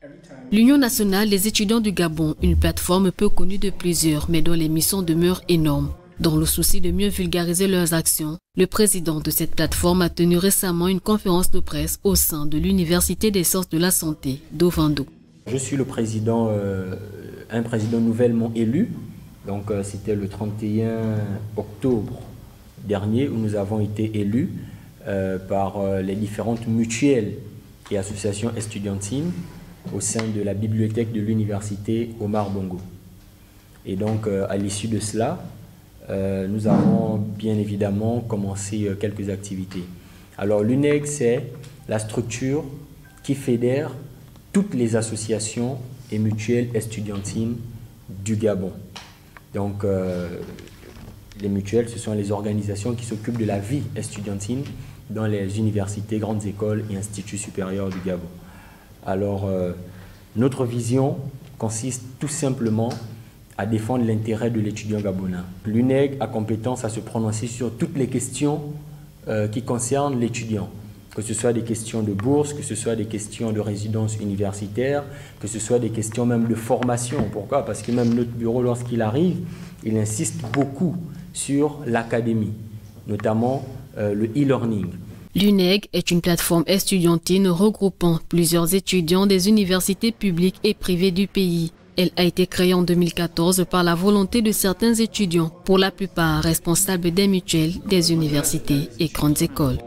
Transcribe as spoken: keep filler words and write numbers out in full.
L'Union nationale des étudiants du Gabon, une plateforme peu connue de plusieurs, mais dont les missions demeurent énormes. Dans le souci de mieux vulgariser leurs actions, le président de cette plateforme a tenu récemment une conférence de presse au sein de l'Université des sciences de la santé d'Ovando. Je suis le président, euh, un président nouvellement élu. Donc euh, c'était le trente et un octobre dernier où nous avons été élus euh, par euh, les différentes mutuelles et associations estudiantines au sein de la bibliothèque de l'université Omar Bongo. Et donc euh, à l'issue de cela, euh, nous avons bien évidemment commencé euh, quelques activités. Alors l'U N E G, c'est la structure qui fédère toutes les associations et mutuelles estudiantines du Gabon. Donc euh, les mutuelles, ce sont les organisations qui s'occupent de la vie estudiantine dans les universités, grandes écoles et instituts supérieurs du Gabon. Alors, euh, notre vision consiste tout simplement à défendre l'intérêt de l'étudiant gabonais. L'U N E G a compétence à se prononcer sur toutes les questions euh, qui concernent l'étudiant, que ce soit des questions de bourse, que ce soit des questions de résidence universitaire, que ce soit des questions même de formation. Pourquoi? Parce que même notre bureau, lorsqu'il arrive, il insiste beaucoup sur l'académie, notamment euh, le e-learning. L'U N E G est une plateforme estudiantine regroupant plusieurs étudiants des universités publiques et privées du pays. Elle a été créée en deux mille quatorze par la volonté de certains étudiants, pour la plupart responsables des mutuelles, des universités et grandes écoles.